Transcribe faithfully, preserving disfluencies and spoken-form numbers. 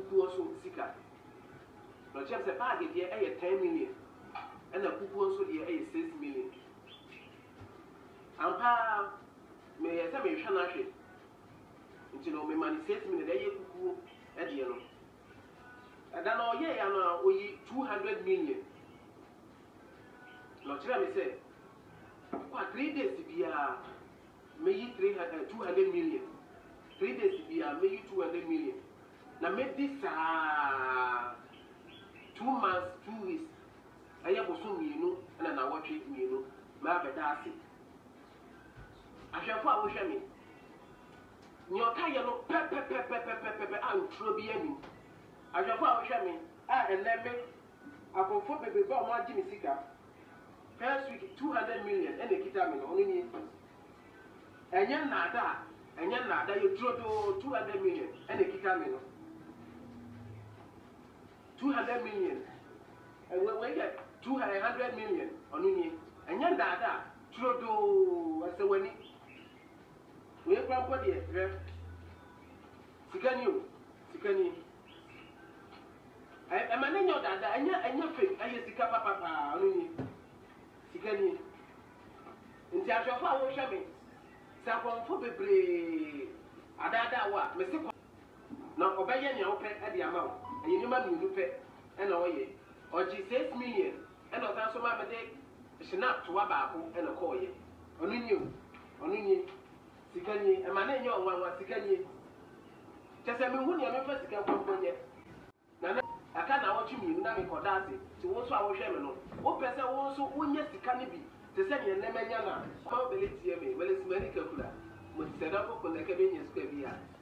kuku also sika no chem se bag de e ten million and na kuku also de e six million ampa me yesa me hwa na hwe nti no me mani six million e kuku e de no ada no ye ya no oyi two hundred million no chere me say kwa three days bia me yi three hundred two hundred million three days bia me yi two hundred million na me this uh, two months two weeks aya boso mienu na na wotwe mienu ma beda ase ahwefo a wo hwe me ni o ka ye no pe pe pe pe pe pe pe a utro bi ani ahwefo a wo hwe me a eneme akofo bebe ba o ma gi mi sika first week two hundred million and ekita me no oni ni enye na da enye na da ye tro do two hundred million and ekita me no two hundred million and we we get two hundred million oni ni enye na da tro do ase wani we kwampo de re sikani o sikani e ma ne nyo da da enye enye fake aye sika papa pa oni ni sikani nti ahwefo a wo hwe me sa konfo bebre adada wa me se na obeye nya wo pe e de ama wo aye ni ma mi pe e na wo ye oji six million e na otan so ma me de snap to wa ba ko e na ko ye onu ni o onu ni sikani e ma na nya onwa wa sikani chese me hu ni me fa sika konfo nye na aka na wo tumi na me koda ase ti wo so a wo hwe me no wo pese wo so wonya sika ne bi te se ne ne menya na ma obele tie me wele simani kakura mo ti seda ko ko na ka be nya sika bi ya